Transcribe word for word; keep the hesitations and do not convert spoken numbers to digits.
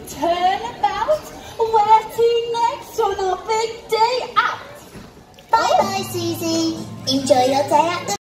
turn about, where to next on our big day out. Bye bye, Suzy. Enjoy your day at the